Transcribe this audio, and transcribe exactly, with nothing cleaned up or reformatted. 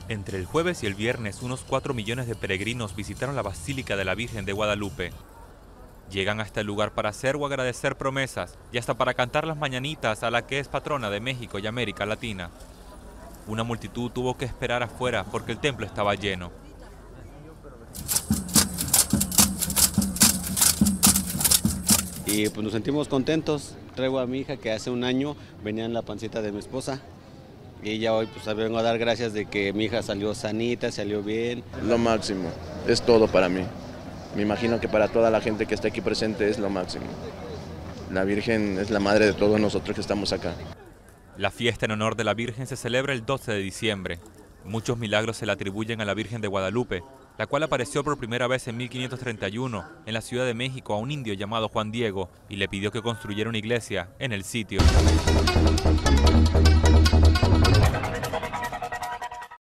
Entre el jueves y el viernes, unos cuatro millones de peregrinos visitaron la Basílica de la Virgen de Guadalupe. Llegan a este lugar para hacer o agradecer promesas y hasta para cantar las mañanitas a la que es patrona de México y América Latina. Una multitud tuvo que esperar afuera porque el templo estaba lleno. Y pues nos sentimos contentos. Traigo a mi hija que hace un año venía en la pancita de mi esposa. Y ya hoy pues vengo a dar gracias de que mi hija salió sanita, salió bien. Lo máximo, es todo para mí. Me imagino que para toda la gente que está aquí presente es lo máximo. La Virgen es la madre de todos nosotros que estamos acá. La fiesta en honor de la Virgen se celebra el doce de diciembre. Muchos milagros se le atribuyen a la Virgen de Guadalupe, la cual apareció por primera vez en mil quinientos treinta y uno en la Ciudad de México a un indio llamado Juan Diego y le pidió que construyera una iglesia en el sitio.